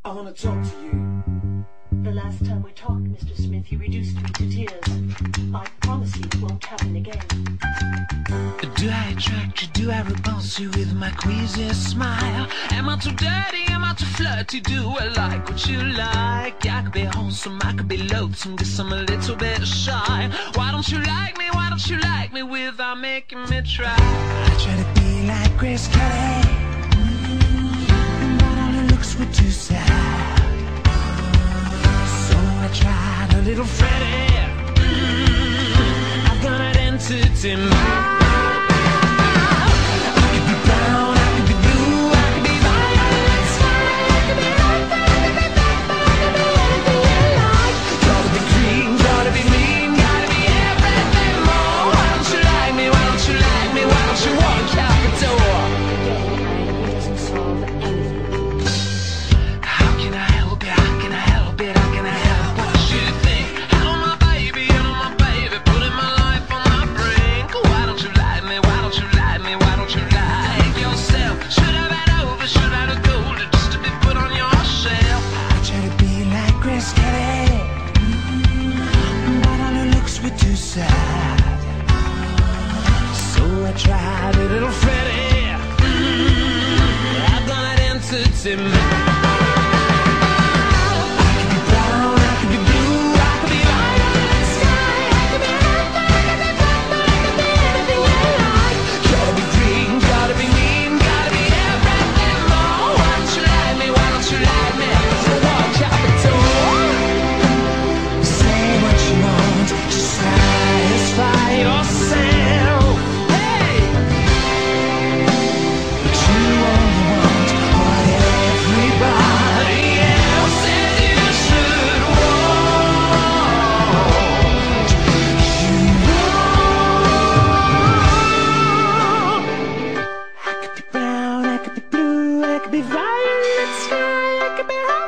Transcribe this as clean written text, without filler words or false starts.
I want to talk to you. The last time we talked, Mr. Smith, you reduced me to tears. I promise you it won't happen again. Do I attract you? Do I repulse you with my queasy smile? Am I too dirty? Am I too flirty? Do I like what you like? I could be wholesome, I could be loathsome, guess I'm a little bit shy. Why don't you like me? Why don't you like me without making me try? I try to be like Grace Kelly, but all her looks were too sad. So I tried a little Freddie. I've got an entity mind. So I tried a little Freddie. I've done it entity mind. I could be violet sky, I could be